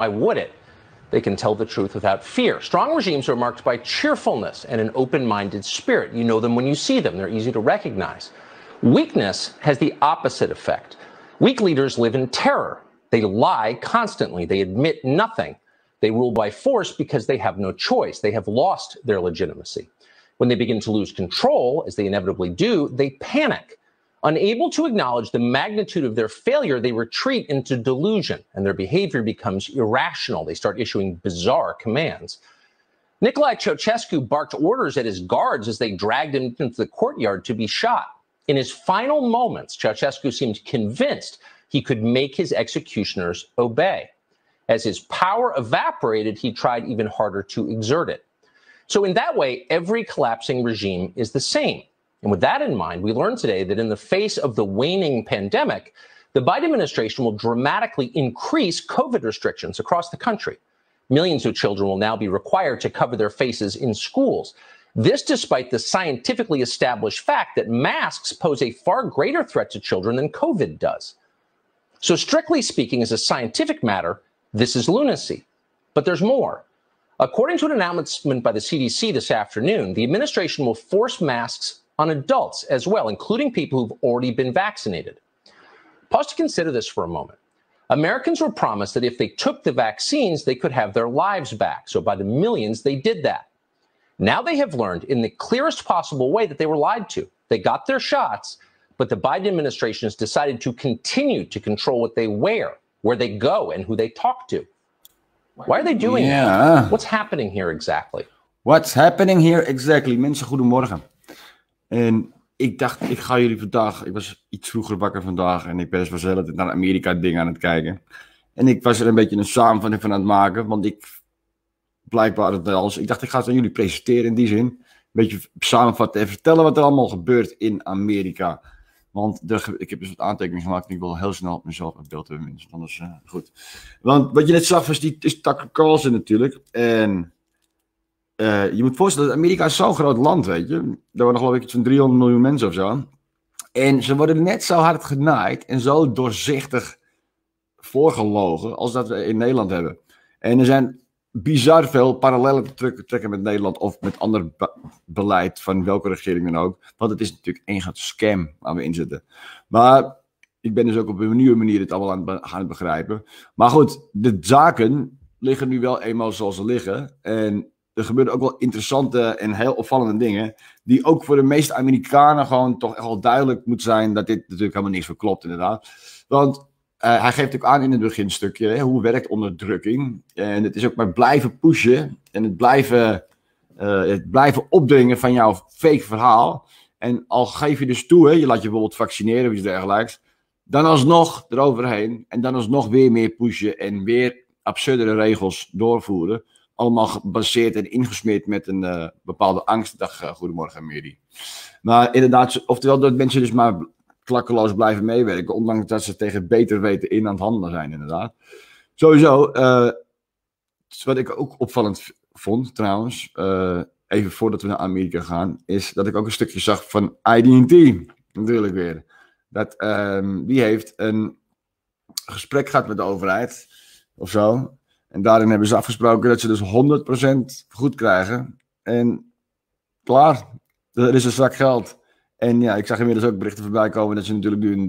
Why would it? They can tell the truth without fear. Strong regimes are marked by cheerfulness and an open-minded spirit. You know them when you see them. They're easy to recognize. Weakness has the opposite effect. Weak leaders live in terror. They lie constantly. They admit nothing. They rule by force because they have no choice. They have lost their legitimacy. When they begin to lose control, as they inevitably do, they panic. Unable to acknowledge the magnitude of their failure, they retreat into delusion, and their behavior becomes irrational. They start issuing bizarre commands. Nicolae Ceausescu barked orders at his guards as they dragged him into the courtyard to be shot. In his final moments, Ceausescu seemed convinced he could make his executioners obey. As his power evaporated, he tried even harder to exert it. So in that way, every collapsing regime is the same. And with that in mind, we learned today that in the face of the waning pandemic, the Biden administration will dramatically increase COVID restrictions across the country. Millions of children will now be required to cover their faces in schools. This despite the scientifically established fact that masks pose a far greater threat to children than COVID does. So strictly speaking, as a scientific matter, this is lunacy. But there's more. According to an announcement by the CDC this afternoon, the administration will force masks on adults as well, including people who've already been vaccinated. Pause to consider this for a moment. Americans were promised that if they took the vaccines, they could have their lives back. So by the millions, they did that. Now they have learned in the clearest possible way that they were lied to. They got their shots, but the Biden administration has decided to continue to control what they wear, where they go, and who they talk to. Why are they doing that? What's happening here exactly? What's happening here exactly? Mensen, goedemorgen. En ik dacht, ik ga jullie vandaag... Ik was iets vroeger wakker vandaag en ik ben dus heel naar Amerika dingen aan het kijken. En ik was er een beetje een samenvatting van aan het maken, want blijkbaar het alles... Ik dacht, ik ga het aan jullie presenteren in die zin. Een beetje samenvatten en vertellen wat er allemaal gebeurt in Amerika. Want ik heb dus wat aantekeningen gemaakt en ik wil heel snel mezelf een beeld hebben, mensen. Anders goed. Want wat je net zag was is Tucker Carlson natuurlijk. En je moet voorstellen dat Amerika is zo'n groot land, weet je. Er waren geloof ik iets van 300 miljoen mensen of zo. En ze worden net zo hard genaaid en zo doorzichtig voorgelogen als dat we in Nederland hebben. En er zijn bizar veel parallellen te trekken met Nederland of met ander beleid van welke regering dan ook. Want het is natuurlijk één grote scam waar we in zitten. Maar ik ben dus ook op een nieuwe manier het allemaal aan het begrijpen. Maar goed, de zaken liggen nu wel eenmaal zoals ze liggen. En er gebeuren ook wel interessante en heel opvallende dingen. Die ook voor de meeste Amerikanen gewoon toch echt wel duidelijk moet zijn dat dit natuurlijk helemaal niks voor klopt inderdaad. Want hij geeft ook aan in het beginstukje hoe werkt onderdrukking. En het is ook maar blijven pushen. En het blijven opdringen van jouw fake verhaal. En al geef je dus toe, je laat je bijvoorbeeld vaccineren of iets dergelijks. Dan alsnog eroverheen. En dan alsnog weer meer pushen. En weer absurdere regels doorvoeren. Allemaal gebaseerd en ingesmeerd met een bepaalde angst. Dag, goedemorgen Mary. Maar inderdaad, oftewel dat mensen dus maar klakkeloos blijven meewerken, ondanks dat ze tegen beter weten in aan het handelen zijn, inderdaad. Sowieso, wat ik ook opvallend vond, trouwens, even voordat we naar Amerika gaan, is dat ik ook een stukje zag van ID&T, natuurlijk weer. Dat, die heeft een gesprek gehad met de overheid, of zo, en daarin hebben ze afgesproken dat ze dus 100% goed krijgen. En klaar, er is een zak geld. En ja, ik zag inmiddels ook berichten voorbij komen dat ze natuurlijk nu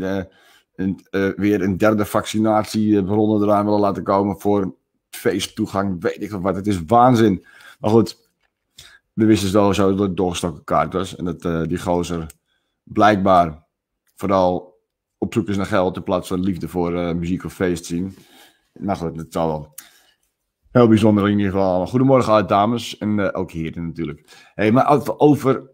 weer een derde vaccinatieronde eraan willen laten komen voor feesttoegang, weet ik wat. Het is waanzin. Maar goed, we wisten sowieso dat het doorgestoken kaart was. En dat die gozer blijkbaar vooral op zoek is naar geld in plaats van liefde voor muziek of feest zien. Maar goed, dat zal wel. Heel bijzonder in ieder geval. Goedemorgen dames en ook heren natuurlijk. Hey, maar over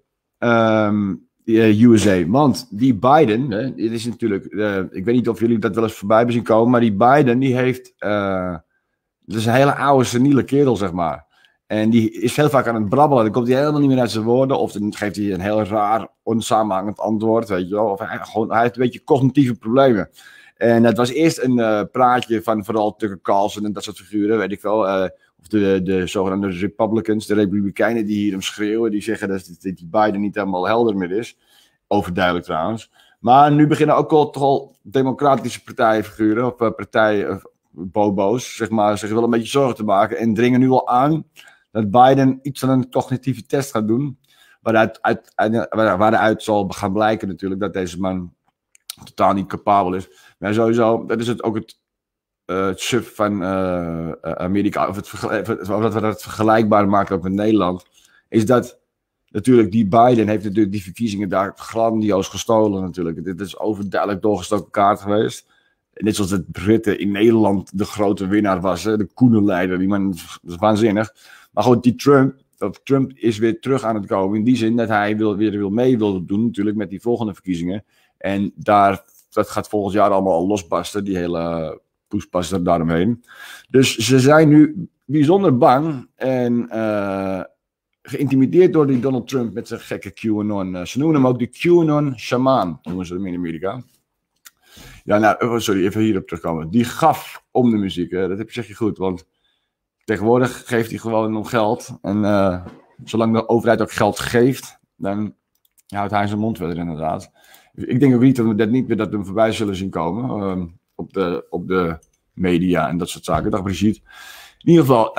USA. Want die Biden, dit is natuurlijk, ik weet niet of jullie dat wel eens voorbij hebben zien komen, maar die Biden, die heeft, dat is een hele oude, seniele kerel, zeg maar. En die is heel vaak aan het brabbelen. Dan komt hij helemaal niet meer uit zijn woorden. Of dan geeft hij een heel raar, onsamenhangend antwoord, weet je wel. Of hij heeft een beetje cognitieve problemen. En het was eerst een praatje van vooral Tucker Carlson en dat soort figuren, weet ik wel. Of de zogenaamde Republicans, de Republikeinen die hier hem schreeuwen. Die zeggen dat die Biden niet helemaal helder meer is. Overduidelijk trouwens. Maar nu beginnen ook al toch al democratische partijfiguren. Of bobo's, zeg maar, zich wel een beetje zorgen te maken. En dringen nu al aan dat Biden iets van een cognitieve test gaat doen. Waaruit zal gaan blijken natuurlijk dat deze man totaal niet capabel is. Maar sowieso, dat is het ook het suf van Amerika, of dat we dat vergelijkbaar maken ook met Nederland, is dat natuurlijk die Biden heeft natuurlijk die verkiezingen daar grandioos gestolen natuurlijk. Dit is overduidelijk doorgestoken kaart geweest. Net zoals de Britten in Nederland de grote winnaar was, hè? De Koenenleider, die man, dat is waanzinnig. Maar goed, die Trump is weer terug aan het komen in die zin dat hij weer mee wil doen natuurlijk met die volgende verkiezingen. En dat gaat volgend jaar allemaal al losbarsten, die hele poespas er daaromheen. Dus ze zijn nu bijzonder bang en geïntimideerd door die Donald Trump met zijn gekke QAnon. Ze noemen hem ook de QAnon-shaman, noemen ze hem in Amerika. Ja, nou, sorry, even hierop terugkomen. Die gaf om de muziek, hè? Dat zeg je goed, want tegenwoordig geeft hij gewoon om geld. En zolang de overheid ook geld geeft, dan houdt hij zijn mond verder inderdaad. Ik denk ook niet dat we dat hem voorbij zullen zien komen op de media en dat soort zaken. Dag Brigitte. In ieder geval,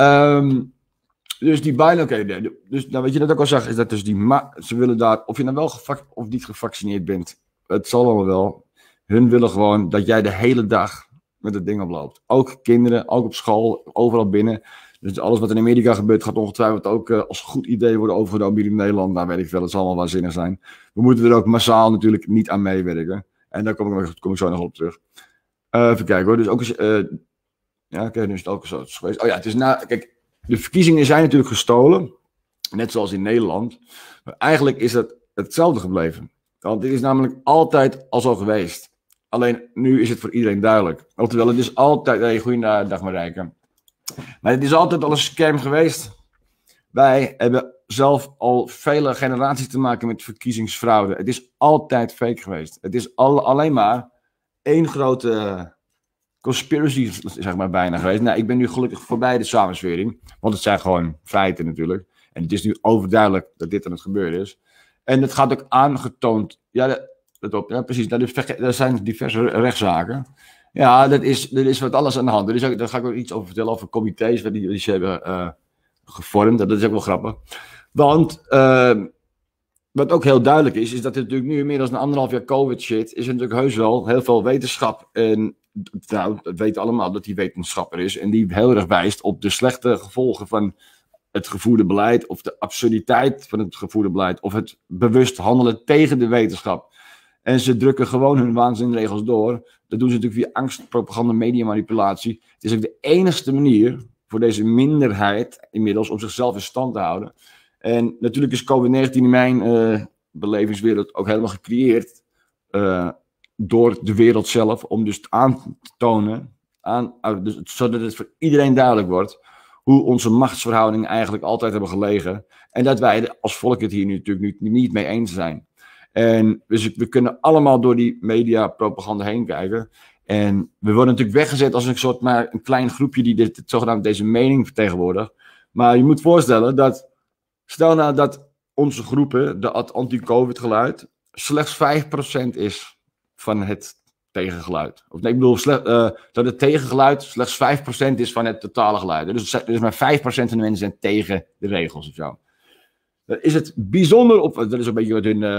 dus die Biden, oké, dus nou, weet je dat ook al zag, is dat dus ze willen daar, of je nou wel of niet gevaccineerd bent, het zal allemaal wel. Hun willen gewoon dat jij de hele dag met het ding oploopt. Ook kinderen, ook op school, overal binnen. Dus alles wat in Amerika gebeurt gaat ongetwijfeld ook als goed idee worden overgenomen hier in Nederland. Nou weet ik veel, het zal allemaal waanzinnig zijn. We moeten er ook massaal natuurlijk niet aan meewerken. En daar kom ik zo nog op terug. Even kijken hoor, dus ook eens, ja oké, nu is het ook zo geweest. Oh ja, het is kijk, de verkiezingen zijn natuurlijk gestolen. Net zoals in Nederland. Maar eigenlijk is het hetzelfde gebleven. Want dit is namelijk altijd al zo geweest. Alleen nu is het voor iedereen duidelijk. Oftewel, het is altijd... Hey, goeiedag Marijke. Maar het is altijd al een scam geweest. Wij hebben zelf al vele generaties te maken met verkiezingsfraude. Het is altijd fake geweest. Het is alleen maar één grote conspiracy, zeg maar, bijna geweest. Nou, ik ben nu gelukkig voorbij de samenswering. Want het zijn gewoon feiten natuurlijk. En het is nu overduidelijk dat dit aan het gebeuren is. En het gaat ook aangetoond. Ja, precies. Er zijn diverse rechtszaken. Ja, dat is wat alles aan de hand. Daar ga ik ook iets over vertellen, over comité's die ze hebben gevormd. Dat is ook wel grappig. Want wat ook heel duidelijk is dat er natuurlijk nu inmiddels een 1,5 jaar COVID shit, is er natuurlijk heus wel heel veel wetenschap. En nou, dat weten allemaal dat die wetenschapper is. En die heel erg wijst op de slechte gevolgen van het gevoerde beleid, of de absurditeit van het gevoerde beleid, of het bewust handelen tegen de wetenschap. En ze drukken gewoon hun waanzinregels door. Dat doen ze natuurlijk via angst, propaganda, mediamanipulatie. Het is ook de enigste manier voor deze minderheid inmiddels om zichzelf in stand te houden. En natuurlijk is COVID-19 in mijn belevingswereld ook helemaal gecreëerd door de wereld zelf, om dus aan te tonen, zodat het voor iedereen duidelijk wordt hoe onze machtsverhoudingen eigenlijk altijd hebben gelegen. En dat wij als volk het hier nu natuurlijk niet mee eens zijn. En dus we kunnen allemaal door die mediapropaganda heen kijken. En we worden natuurlijk weggezet als een klein groepje die zogenaamd deze mening vertegenwoordigt. Maar je moet voorstellen dat, stel nou dat onze groepen, het anti-COVID geluid, slechts 5% is van het tegengeluid. Of nee, ik bedoel dat het tegengeluid slechts 5% is van het totale geluid. Dus maar 5% van de mensen zijn tegen de regels of zo. Dan is het bijzonder dat is een beetje wat hun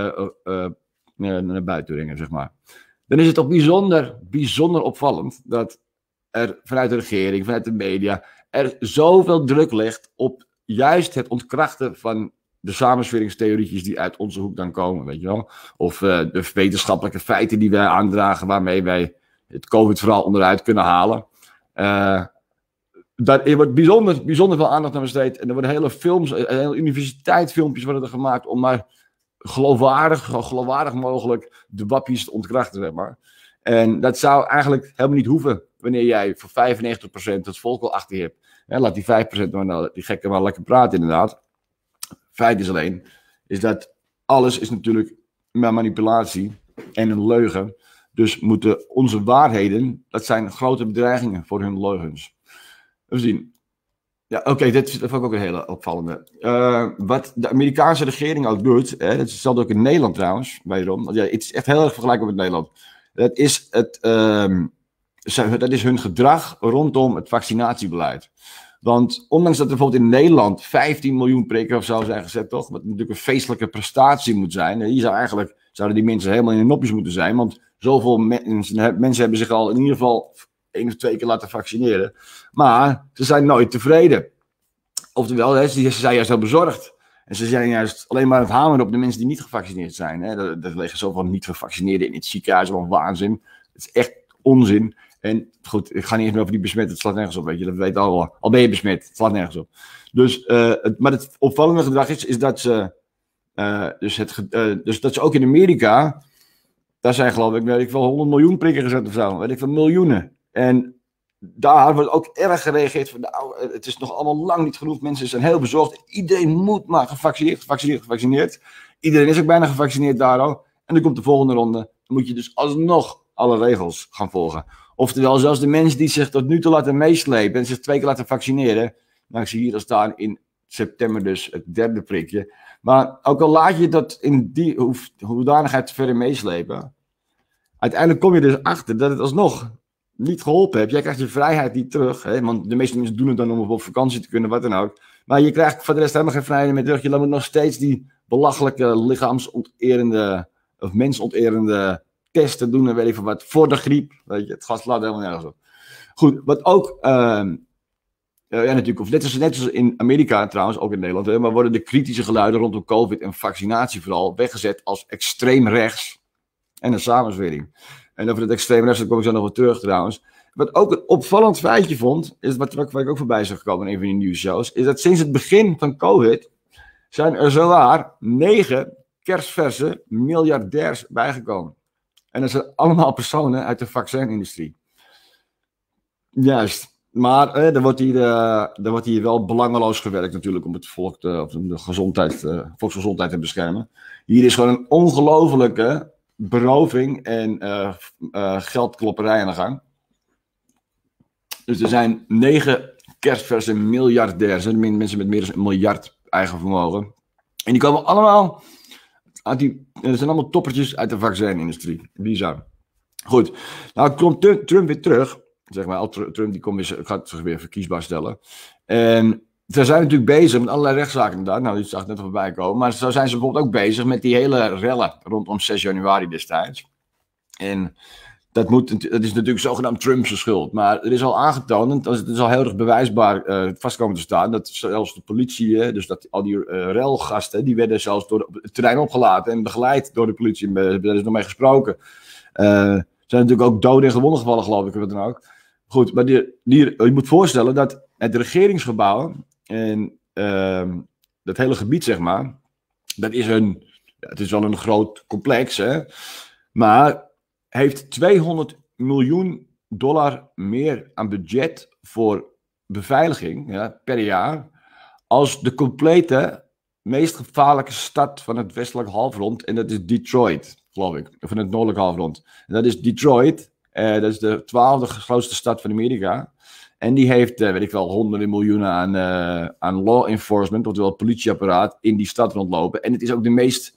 naar buiten brengen, zeg maar. Dan is het ook bijzonder opvallend dat er vanuit de regering, vanuit de media, er zoveel druk ligt op juist het ontkrachten van de samensweringstheorietjes die uit onze hoek dan komen, weet je wel. Of de wetenschappelijke feiten die wij aandragen, waarmee wij het COVID-verhaal onderuit kunnen halen. Er wordt bijzonder veel aandacht aan besteed. En er worden hele films, hele universiteitsfilmpjes worden er gemaakt om maar geloofwaardig mogelijk de wappies te ontkrachten, zeg maar. En dat zou eigenlijk helemaal niet hoeven wanneer jij voor 95% het volk al achter je hebt. Laat die 5% maar, die gekken maar lekker praten inderdaad. Feit is alleen, is dat alles is natuurlijk manipulatie en een leugen. Dus moeten onze waarheden, dat zijn grote bedreigingen voor hun leugens. Even zien. Ja, oké, dit vond ik ook een hele opvallende. Wat de Amerikaanse regering ook doet, dat is hetzelfde ook in Nederland trouwens, wederom. Ja, het is echt heel erg vergelijkbaar met Nederland. Dat is dat is hun gedrag rondom het vaccinatiebeleid. Want ondanks dat er bijvoorbeeld in Nederland 15 miljoen prikken of zo zijn gezet, toch? Wat natuurlijk een feestelijke prestatie moet zijn. Hier zouden die mensen helemaal in de nopjes moeten zijn. Want zoveel mensen hebben zich al in ieder geval 1 of 2 keer laten vaccineren. Maar ze zijn nooit tevreden. Oftewel, ze zijn juist heel bezorgd. En ze zijn juist alleen maar aan het hameren op de mensen die niet gevaccineerd zijn. Er liggen zoveel niet gevaccineerden in het ziekenhuis. Wat waanzin. Het is echt onzin. En goed, ik ga niet eens meer over die besmet. Het slaat nergens op, weet je. Dat weet al. Al ben je besmet. Het slaat nergens op. Dus, maar het opvallende gedrag is dat ze... Dus dat ze ook in Amerika... Daar zijn geloof ik, weet ik wel, 100 miljoen prikken gezet of zo. Weet ik wel, miljoenen. En daar wordt ook erg gereageerd van, nou, het is nog allemaal lang niet genoeg. Mensen zijn heel bezorgd. Iedereen moet maar gevaccineerd. Iedereen is ook bijna gevaccineerd daar al. En dan komt de volgende ronde. Dan moet je dus alsnog alle regels gaan volgen. Oftewel, zelfs de mensen die zich tot nu toe laten meeslepen en zich 2 keer laten vaccineren. Nou, ik zie hier al staan in september dus het 3e prikje. Maar ook al laat je dat in die hoedanigheid verder meeslepen. Uiteindelijk kom je dus achter dat het alsnog niet geholpen heeft. Jij krijgt je vrijheid niet terug. Hè? Want de meeste mensen doen het dan om op vakantie te kunnen, wat dan ook. Maar je krijgt voor de rest helemaal geen vrijheid meer terug. Je moet nog steeds die belachelijke lichaamsonterende of mensonterende testen doen en weet ik van wat. Voor de griep. Weet je, het gas slaat helemaal nergens op. Goed, wat ook... ja, natuurlijk, of net als in Amerika trouwens, ook in Nederland, hè, maar worden de kritische geluiden rondom COVID en vaccinatie vooral weggezet als extreem rechts en een samenzwering. En over het extreem rechts, daar kom ik zo nog wel terug trouwens. Wat ook een opvallend feitje vond, is wat ik ook voorbij zag gekomen in een van die nieuwsshows, is dat sinds het begin van COVID zijn er zowaar 9 kerstverse miljardairs bijgekomen. En dat zijn allemaal personen uit de vaccinindustrie. Juist. Maar er wordt hier wel belangeloos gewerkt natuurlijk om het volk om de volksgezondheid te beschermen. Hier is gewoon een ongelofelijke beroving en geldklopperij aan de gang. Dus er zijn 9 kerstverse miljardairs, mensen met meer dan 1 miljard eigen vermogen. En die komen allemaal, er zijn allemaal toppertjes uit de vaccinindustrie. Bizar. Goed, nou komt Trump weer terug. Zeg maar, Trump gaat zich weer verkiesbaar stellen. En ze zijn natuurlijk bezig met allerlei rechtszaken inderdaad. Nou, die zag ik net al voorbij komen. Maar zo zijn ze bijvoorbeeld ook bezig met die hele rellen rondom 6 januari destijds. En dat is natuurlijk zogenaamd Trump's schuld. Maar er is al aangetoond, het is al heel erg bewijsbaar vast komen te staan, dat zelfs de politie, dus dat al die relgasten, die werden zelfs door het terrein opgelaten en begeleid door de politie. Daar is nog mee gesproken. Er zijn natuurlijk ook doden en gewonden gevallen, geloof ik, wat dan ook. Goed, maar je moet voorstellen dat het regeringsgebouw en dat hele gebied, zeg maar, dat is het is wel een groot complex, hè, maar heeft $200 miljoen meer aan budget voor beveiliging, ja, per jaar, als de complete meest gevaarlijke stad van het westelijk halfrond, en dat is Detroit, geloof ik, van het noordelijk halfrond. En dat is Detroit. Dat is de 12e grootste stad van Amerika. En die heeft, weet ik wel, honderden miljoenen aan law enforcement, oftewel het politieapparaat, in die stad rondlopen. En het is ook de meest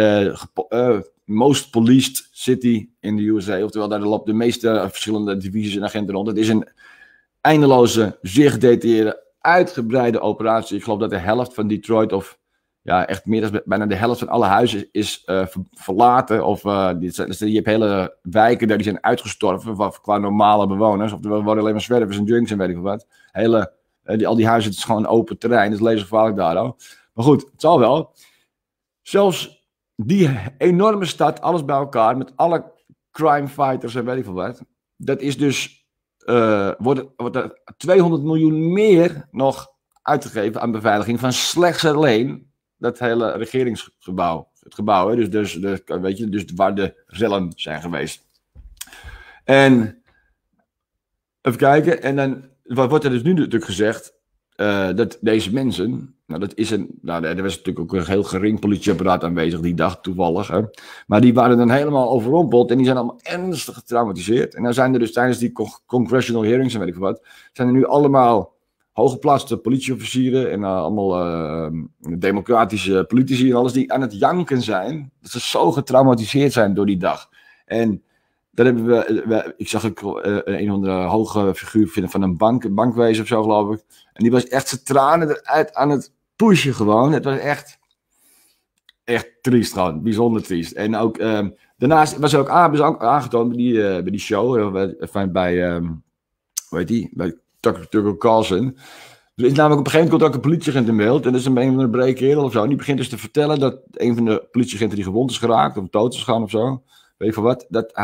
most policed city in de USA. Oftewel, daar lopen de meeste verschillende divisies en agenten rond. Het is een eindeloze, zeer gedetailleerde, uitgebreide operatie. Ik geloof dat de helft van Detroit, of ja, echt meer dan bijna de helft van alle huizen is verlaten. Of je hebt hele wijken daar die zijn uitgestorven qua normale bewoners. Of er worden alleen maar zwervers en junks en weet ik wat. Al die huizen, het is gewoon open terrein. Het is levensgevaarlijk daar al. Maar goed, het zal wel. Zelfs die enorme stad, alles bij elkaar, met alle crime fighters en weet ik wat. Dat is dus, wordt er 200 miljoen meer nog uitgegeven aan beveiliging van slechts alleen dat hele regeringsgebouw. Het gebouw, hè? Dus waar de rellen zijn geweest. En even kijken. En dan wordt er dus nu natuurlijk gezegd dat deze mensen, er was natuurlijk ook een heel gering politieapparaat aanwezig die dag toevallig. Hè? Maar die waren dan helemaal overrompeld en die zijn allemaal ernstig getraumatiseerd. En dan zijn er dus tijdens die congressional hearings en weet ik wat, zijn er nu allemaal hooggeplaatste politieofficieren en allemaal democratische politici en alles die aan het janken zijn. Dat ze zo getraumatiseerd zijn door die dag. En Daar hebben ik zag ook een of andere hoge figuur vinden van een bankwezen of zo, geloof ik. En die was echt zijn tranen eruit aan het pushen gewoon. Het was echt triest gewoon, bijzonder triest. En ook, daarnaast was hij ook aangetoond bij die show, bij, hoe heet die, bij Tucker Carlson. Er is namelijk op een gegeven moment komt ook een politieagent in beeld. En dat is een van de brede kerel of zo. En die begint dus te vertellen dat een van de politieagenten die gewond is geraakt, of dood is gegaan of zo, weet je van wat,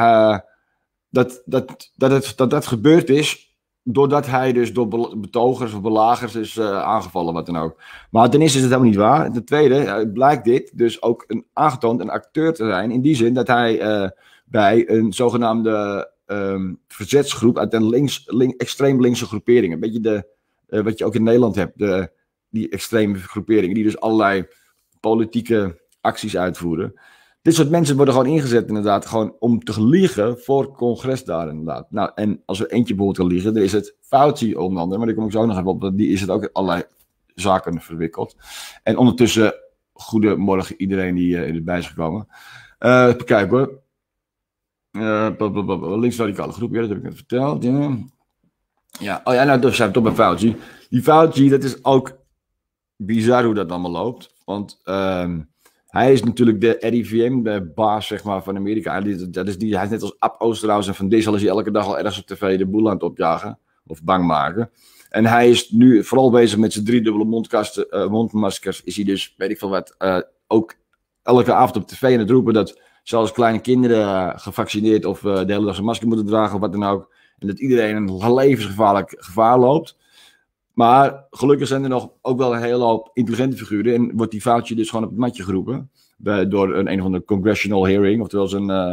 dat gebeurd is doordat hij dus door betogers of belagers is aangevallen, wat dan ook. Maar ten eerste is het helemaal niet waar. Ten tweede blijkt dit dus ook aangetoond een acteur te zijn, in die zin dat hij bij een zogenaamde verzetsgroep uit een extreem linkse groepering, een beetje wat je ook in Nederland hebt, die extreme groeperingen, die dus allerlei politieke acties uitvoeren. Dit soort mensen worden gewoon ingezet inderdaad, gewoon om te liegen voor het congres daar inderdaad. Nou, en als er eentje bijvoorbeeld kan liegen, dan is het Fauci onder andere, maar daar kom ik zo nog even op, want die is het ook in allerlei zaken verwikkeld. En ondertussen, goedemorgen iedereen die erbij is gekomen. Even kijken hoor. Links-radicale groep, ja, dat heb ik net verteld. Ja, oh ja, nou, dus zijn we toch bij Fauci. Die Fauci, dat is ook bizar hoe dat allemaal loopt. Want hij is natuurlijk de RIVM, de baas zeg maar, van Amerika. Hij is net als Ab Oosterhuis en Van Dissel is hij elke dag al ergens op tv de boel aan het opjagen. Of bang maken. En hij is nu vooral bezig met zijn 3-dubbele mondmaskers. Is hij dus, weet ik veel wat, ook elke avond op tv aan het roepen dat zelfs kleine kinderen gevaccineerd of de hele dag zijn masker moeten dragen of wat dan ook. En dat iedereen een levensgevaarlijk gevaar loopt. Maar gelukkig zijn er nog ook wel een hele hoop intelligente figuren. En wordt die Fauci dus gewoon op het matje geroepen. Door een of andere congressional hearing. Oftewel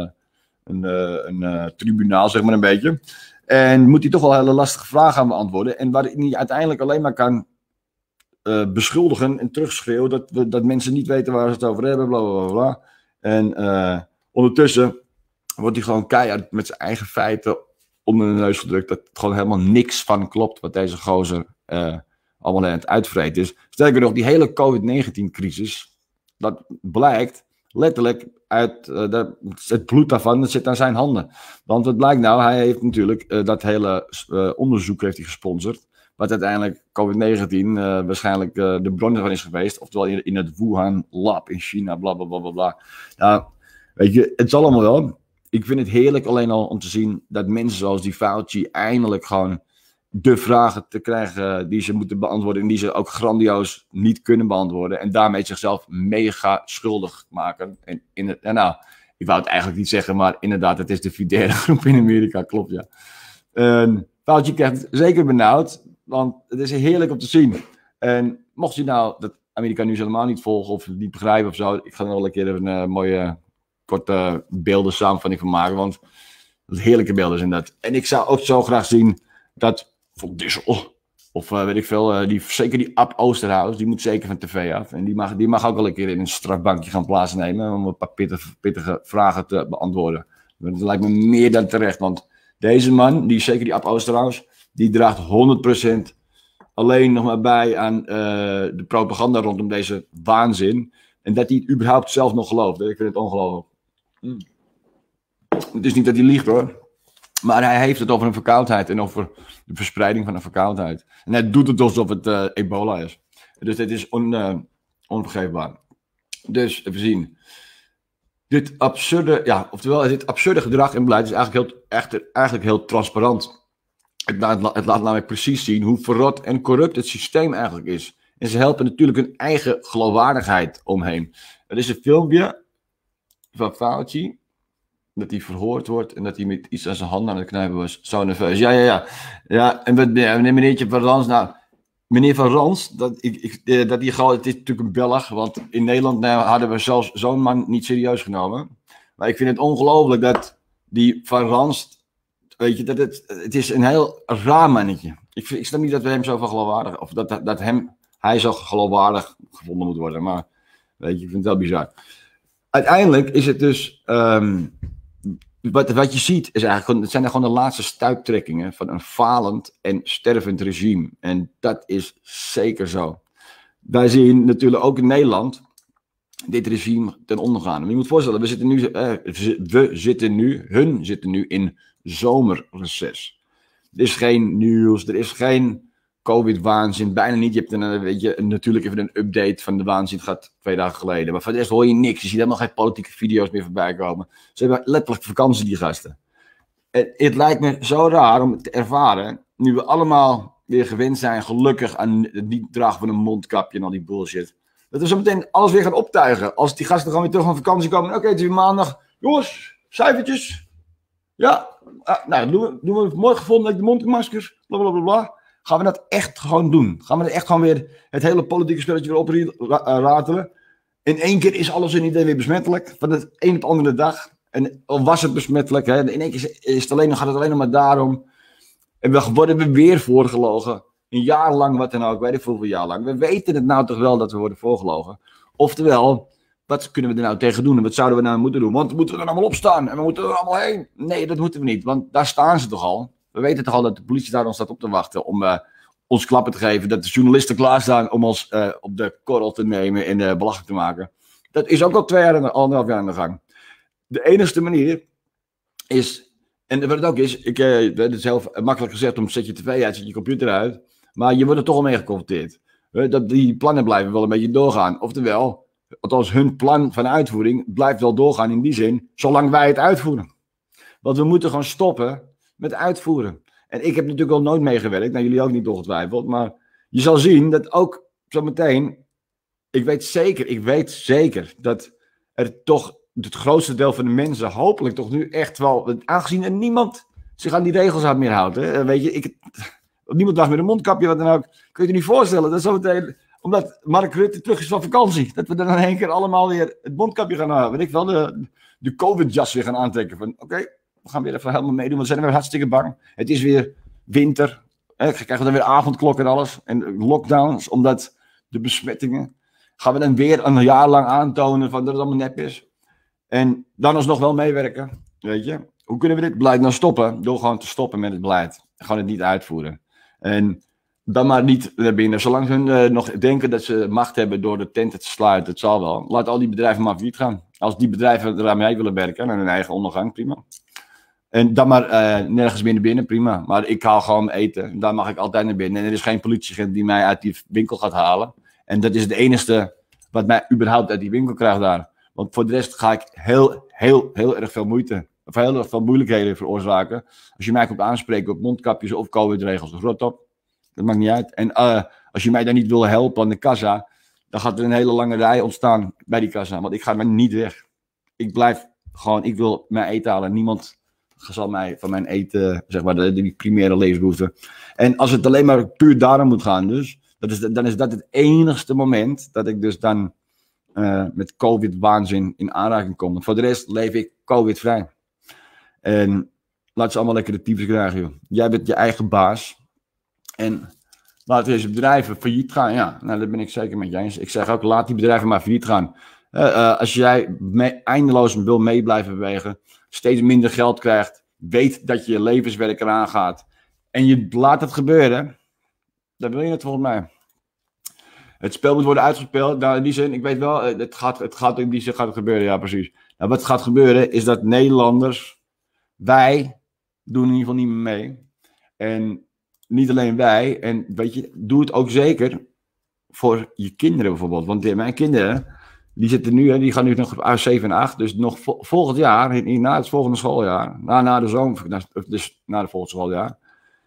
een tribunaal, zeg maar een beetje. En moet hij toch wel hele lastige vragen gaan beantwoorden. En waar hij uiteindelijk alleen maar kan beschuldigen en terugschreeuwen. Dat mensen niet weten waar ze het over hebben. Bla bla bla. En ondertussen wordt hij gewoon keihard met zijn eigen feiten onder de neus gedrukt. Dat gewoon helemaal niks van klopt wat deze gozer allemaal aan het uitvreten is. Sterker nog, die hele COVID-19-crisis, dat blijkt letterlijk uit het bloed daarvan, dat zit aan zijn handen. Want wat blijkt nou, hij heeft natuurlijk dat hele onderzoek heeft hij gesponsord, wat uiteindelijk COVID-19 waarschijnlijk de bron ervan is geweest, oftewel in het Wuhan Lab in China, bla bla bla bla bla. Nou, weet je, het zal allemaal wel. Ik vind het heerlijk alleen al om te zien dat mensen zoals die Fauci eindelijk gewoon de vragen te krijgen die ze moeten beantwoorden en die ze ook grandioos niet kunnen beantwoorden en daarmee zichzelf mega schuldig maken. En nou, ik wou het eigenlijk niet zeggen, maar inderdaad, het is de fidele groep in Amerika, klopt ja. Fauci krijgt het zeker benauwd, want het is heerlijk om te zien. En mocht je nou dat Amerika nu helemaal niet volgen of niet begrijpen of zo, ik ga er nog wel een keer een mooie korte beelden samenvatting van maken, want dat heerlijke beelden zijn dat. En ik zou ook zo graag zien dat Van Dissel, of weet ik veel, zeker die Ab Oosterhuis, die moet zeker van tv af. En die mag ook wel een keer in een strafbankje gaan plaatsnemen om een paar pittige vragen te beantwoorden. Dat lijkt me meer dan terecht, want deze man, zeker die Ab Oosterhuis, die draagt 100% alleen nog maar bij aan de propaganda rondom deze waanzin. En dat hij het überhaupt zelf nog gelooft. Hè? Ik vind het ongelooflijk. Het is niet dat hij liegt hoor. Maar hij heeft het over een verkoudheid en over de verspreiding van een verkoudheid. En hij doet het alsof het ebola is. Dus dit is onvergeefbaar. Dus even zien. Dit absurde gedrag en beleid is eigenlijk heel transparant. Het laat namelijk precies zien hoe verrot en corrupt het systeem eigenlijk is. En ze helpen natuurlijk hun eigen geloofwaardigheid omheen. Er is een filmpje van Fauci, dat hij verhoord wordt en dat hij met iets aan zijn handen aan het knijpen was. Zo nerveus. Ja, en meneertje Van Rans, nou, meneer Van Rans, het is natuurlijk een Belg, want in Nederland hadden we zelfs zo'n man niet serieus genomen. Maar ik vind het ongelooflijk dat die Van Rans, weet je, het is een heel raar mannetje. Ik snap niet dat we hem zo van geloofwaardig, of dat hij zo geloofwaardig gevonden moet worden, maar weet je, ik vind het wel bizar. Uiteindelijk is het dus, wat je ziet, is eigenlijk, het zijn gewoon de laatste stuiptrekkingen van een falend en stervend regime. En dat is zeker zo. Wij zien natuurlijk ook in Nederland dit regime ten onder gaan. Maar je moet voorstellen, hun zitten nu in zomerreces. Er is geen nieuws, er is geen COVID-waanzin, bijna niet. Je hebt natuurlijk even een update van de waanzin gehad 2 dagen geleden. Maar van de rest hoor je niks. Je ziet helemaal geen politieke video's meer voorbij komen. Ze hebben letterlijk vakantie, die gasten. Het lijkt me zo raar om te ervaren, nu we allemaal weer gewend zijn, gelukkig, aan het niet dragen van een mondkapje en al die bullshit. Dat we zo meteen alles weer gaan optuigen. Als die gasten gewoon weer terug van vakantie komen. Oké, het is weer maandag. Jongens, cijfertjes. Ja, nou, doen we morgen volgende week de mondmaskers. Blablabla. Gaan we dat echt gewoon doen? Gaan we er echt gewoon weer het hele politieke spelletje weer opratelen? In 1 keer is alles en iedereen weer besmettelijk. Van het een op de andere dag. En al was het besmettelijk. Hè? In 1 keer gaat het alleen nog maar daarom. En we worden weer voorgelogen. Een jaar lang, wat dan ook. Weet ik hoeveel jaar lang. We weten het nou toch wel dat we worden voorgelogen. Oftewel, wat kunnen we er nou tegen doen? En wat zouden we nou moeten doen? Want we moeten er allemaal op staan. En we moeten er allemaal heen. Nee, dat moeten we niet. Want daar staan ze toch al. We weten toch al dat de politie daar dan staat op te wachten om ons klappen te geven. Dat de journalisten klaarstaan om ons op de korrel te nemen en belachelijk te maken. Dat is ook al 2 jaar en 1,5 jaar aan de gang. De enige manier is, en wat het ook is, het is zelf makkelijk gezegd om zet je tv uit, zet je computer uit. Maar je wordt er toch al mee geconfronteerd. Dat die plannen blijven wel een beetje doorgaan. Oftewel, althans hun plan van uitvoering blijft wel doorgaan in die zin, zolang wij het uitvoeren. Want we moeten gewoon stoppen met uitvoeren. En ik heb natuurlijk al nooit meegewerkt, nou jullie ook niet ongetwijfeld, maar je zal zien dat ook zometeen, ik weet zeker dat er toch het grootste deel van de mensen hopelijk toch nu echt wel, aangezien er niemand zich aan die regels meer houdt, hè, weet je, niemand draagt meer een mondkapje, wat dan ook, kun je je niet voorstellen, dat zometeen, omdat Mark Rutte terug is van vakantie, dat we dan in 1 keer allemaal weer het mondkapje gaan houden, weet ik wel, de COVID-jas weer gaan aantrekken van, oké. We gaan weer even helemaal meedoen, want we zijn weer hartstikke bang. Het is weer winter. We krijgen dan weer avondklok en alles. En lockdowns, omdat de besmettingen. Gaan we dan weer een jaar lang aantonen van dat het allemaal nep is. En dan alsnog wel meewerken. Weet je. Hoe kunnen we dit beleid nou stoppen? Door gewoon te stoppen met het beleid. Gewoon het niet uitvoeren. En dan maar niet naar binnen. Zolang hun nog denken dat ze macht hebben door de tenten te sluiten. Het zal wel. Laat al die bedrijven maar failliet gaan. Als die bedrijven ermee willen werken. Aan hun eigen ondergang, prima. En dan maar nergens meer naar binnen, prima. Maar ik haal gewoon eten. Daar mag ik altijd naar binnen. En er is geen politieagent die mij uit die winkel gaat halen. En dat is het enige wat mij überhaupt uit die winkel krijgt daar. Want voor de rest ga ik heel erg veel moeite. Of heel erg veel moeilijkheden veroorzaken. Als je mij komt aanspreken op mondkapjes of COVID-regels. Rot op. Dat maakt niet uit. En als je mij daar niet wil helpen aan de kassa. Dan gaat er een hele lange rij ontstaan bij die kassa. Want ik ga maar niet weg. Ik blijf gewoon, ik wil mijn eten halen. Niemand zal mij van mijn eten, zeg maar, die primaire levensbehoeften. En als het alleen maar puur daarom moet gaan, dus, dan is dat het enigste moment dat ik dus dan met COVID-waanzin in aanraking kom. Want voor de rest leef ik COVID-vrij. En laat ze allemaal lekker de tyfus krijgen, joh. Jij bent je eigen baas. En laat deze bedrijven failliet gaan. Ja, nou, dat ben ik zeker met je eens. Ik zeg ook, laat die bedrijven maar failliet gaan. Als jij eindeloos wil mee blijven bewegen, steeds minder geld krijgt, weet dat je levenswerk eraan gaat en je laat het gebeuren, dan wil je het volgens mij. Het spel moet worden uitgespeeld. Nou, in die zin, ik weet wel, het gaat in die zin gaat het gebeuren, ja precies. Nou, wat gaat gebeuren is dat Nederlanders, wij doen in ieder geval niet meer mee. En niet alleen wij, en weet je, doe het ook zeker voor je kinderen bijvoorbeeld. Want mijn kinderen, die zitten nu, die gaan nu nog op 7 en 8, dus nog volgend jaar, na het volgende schooljaar, na de zomer, dus na het volgende schooljaar,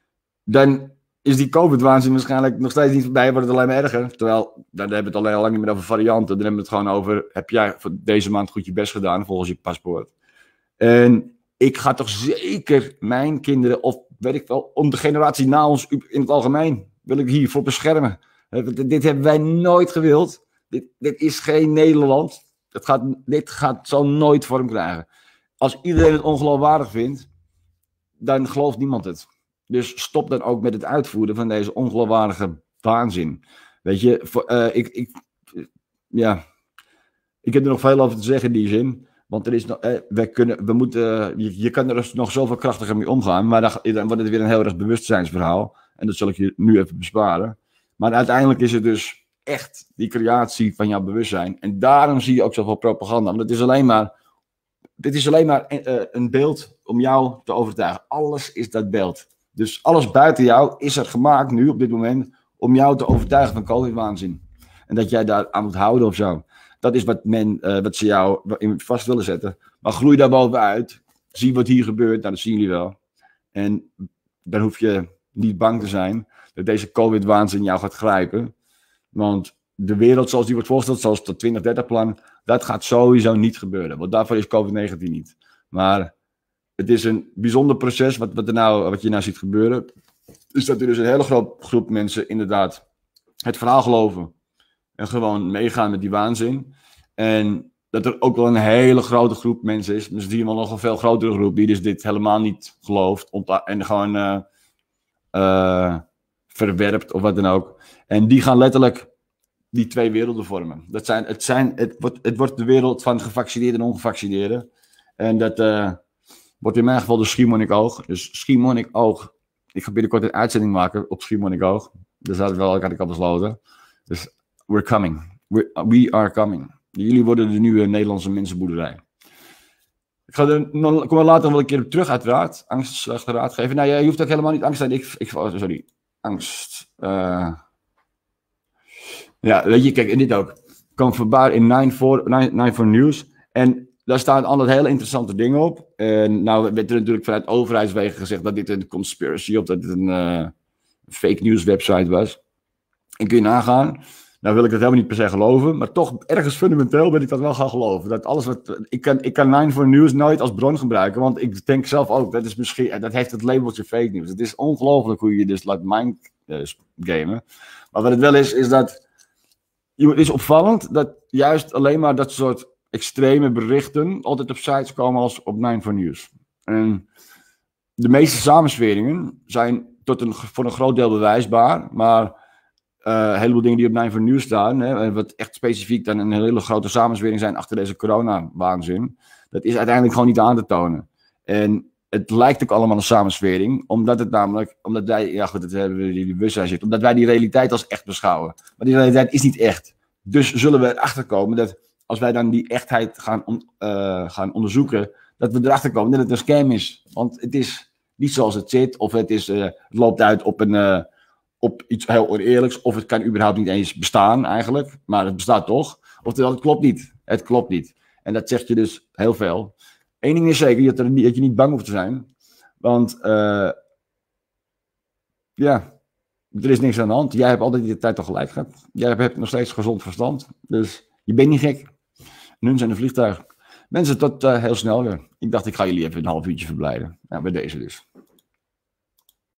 dan is die COVID-waanzin waarschijnlijk nog steeds niet voorbij, wordt het alleen maar erger. Terwijl, dan hebben we het al lang niet meer over varianten, dan hebben we het gewoon over, heb jij voor deze maand goed je best gedaan, volgens je paspoort. En ik ga toch zeker mijn kinderen, of weet ik wel, om de generatie na ons in het algemeen, wil ik hiervoor beschermen. Dit hebben wij nooit gewild. Dit is geen Nederland. Dit zal nooit vorm krijgen. Als iedereen het ongeloofwaardig vindt, dan gelooft niemand het. Dus stop dan ook met het uitvoeren van deze ongeloofwaardige waanzin. Weet je, ik heb er nog veel over te zeggen in die zin. Want er is nog, je kan er nog zoveel krachtiger mee omgaan. Maar dan wordt het weer een heel erg bewustzijnsverhaal. En dat zal ik je nu even besparen. Maar uiteindelijk is het dus echt die creatie van jouw bewustzijn. En daarom zie je ook zoveel propaganda. Want dit is alleen maar een beeld om jou te overtuigen. Alles is dat beeld. Dus alles buiten jou is er gemaakt nu op dit moment om jou te overtuigen van COVID-waanzin. En dat jij daar aan moet houden of zo. Dat is wat ze jou in vast willen zetten. Maar groei daar bovenuit. Zie wat hier gebeurt. Nou, dat zien jullie wel. En dan hoef je niet bang te zijn dat deze COVID-waanzin jou gaat grijpen. Want de wereld zoals die wordt voorgesteld, zoals het 2030-plan, dat gaat sowieso niet gebeuren. Want daarvoor is COVID-19 niet. Maar het is een bijzonder proces wat je nou ziet gebeuren. Is dat er dus een hele grote groep mensen inderdaad het verhaal geloven. En gewoon meegaan met die waanzin. En dat er ook wel een hele grote groep mensen is. Dus die wel nog een veel grotere groep. Die dus dit helemaal niet gelooft. En gewoon verwerpt of wat dan ook. En die gaan letterlijk die twee werelden vormen. Het wordt de wereld van gevaccineerden en ongevaccineerden. En dat wordt in mijn geval de Schiermonnikoog. Dus Schiermonnikoog. Ik ga binnenkort een uitzending maken op Schiermonnikoog. Dus dat had ik al besloten. Dus we're coming. We are coming. Jullie worden de nieuwe Nederlandse mensenboerderij. Ik kom er later wel een keer op terug, uiteraard. Angst is slechte raad geven. Nou, je hoeft ook helemaal niet angst te zijn. Sorry. Angst. Ja, weet je, kijk, en dit ook. Ik kwam voorbij in 9 News. En daar staan altijd hele interessante dingen op. En nou werd er natuurlijk vanuit overheidswegen gezegd dat dit een conspiracy of dat dit een fake news website was. En kun je nagaan. Nou wil ik dat helemaal niet per se geloven, maar toch ergens fundamenteel ben ik dat wel gaan geloven. Dat alles ik kan 9 News nooit als bron gebruiken, want ik denk zelf ook, dat heeft het labeltje fake news. Het is ongelooflijk hoe je dus laat mindgamen. Maar wat het wel is dat, het is opvallend dat juist alleen maar dat soort extreme berichten altijd op sites komen als op 9 News. En de meeste samensweringen zijn voor een groot deel bewijsbaar, maar een heleboel dingen die op 9 News staan, hè, wat echt specifiek dan een hele grote samenzwering zijn achter deze corona-waanzin, dat is uiteindelijk gewoon niet aan te tonen. En het lijkt ook allemaal een samenzwering, omdat wij, ja goed, dat hebben we die bewustzijn zit, omdat wij die realiteit als echt beschouwen. Maar die realiteit is niet echt. Dus zullen we erachter komen dat als wij dan die echtheid gaan onderzoeken, dat we erachter komen dat het een scam is. Want het is niet zoals het zit, of het loopt uit op iets heel oneerlijks, of het kan überhaupt niet eens bestaan eigenlijk, maar het bestaat toch. Oftewel, het klopt niet. Het klopt niet. En dat zegt je dus heel veel. Eén ding is zeker, dat je niet bang hoeft te zijn, want er is niks aan de hand. Jij hebt altijd die tijd toch gelijk gehad. Jij hebt nog steeds gezond verstand, dus je bent niet gek. En hun zijn een vliegtuig. Mensen, tot heel snel weer. Ik dacht, ik ga jullie even een half uurtje verblijden. Nou, bij deze dus.